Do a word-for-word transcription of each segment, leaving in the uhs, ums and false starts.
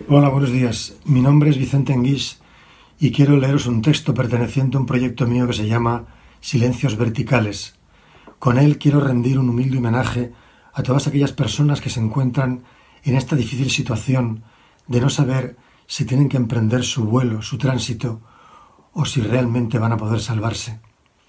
Hola, buenos días. Mi nombre es Vicente Enguix y quiero leeros un texto perteneciente a un proyecto mío que se llama Silencios Verticales. Con él quiero rendir un humilde homenaje a todas aquellas personas que se encuentran en esta difícil situación de no saber si tienen que emprender su vuelo, su tránsito, o si realmente van a poder salvarse.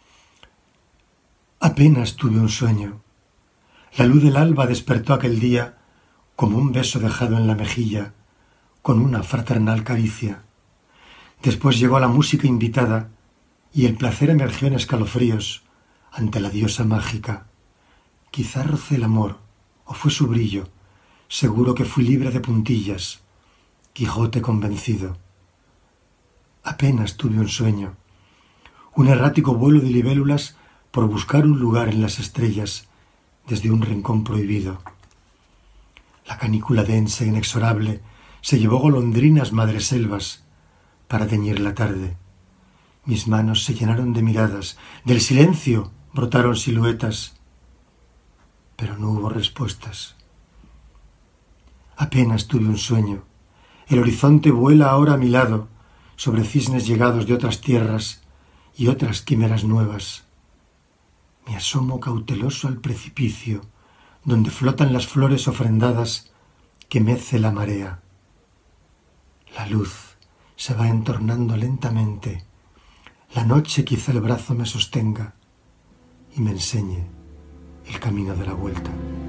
Apenas tuve un sueño. La luz del alba despertó aquel día como un beso dejado en la mejilla, con una fraternal caricia. Después llegó la música invitada y el placer emergió en escalofríos ante la diosa mágica. Quizá rocé el amor, o fue su brillo. Seguro que fui libre de puntillas, Quijote convencido. Apenas tuve un sueño, un errático vuelo de libélulas por buscar un lugar en las estrellas desde un rincón prohibido. La canícula densa e inexorable se llevó golondrinas madreselvas para teñir la tarde. Mis manos se llenaron de miradas, del silencio brotaron siluetas, pero no hubo respuestas. Apenas tuve un sueño. El horizonte vuela ahora a mi lado, sobre cisnes llegados de otras tierras y otras quimeras nuevas. Me asomo cauteloso al precipicio, donde flotan las flores ofrendadas que mece la marea. La luz se va entornando lentamente. La noche quizá el brazo me sostenga y me enseñe el camino de la vuelta.